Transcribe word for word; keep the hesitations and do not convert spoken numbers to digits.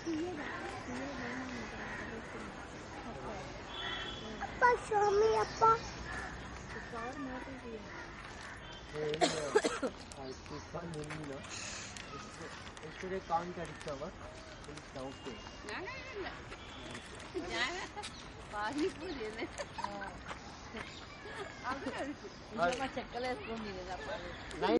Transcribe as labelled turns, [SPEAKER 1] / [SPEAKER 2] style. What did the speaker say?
[SPEAKER 1] Appa, show me, Appa.
[SPEAKER 2] Yesterday can't discover. It's okay.
[SPEAKER 3] చెక్కలేసుకొని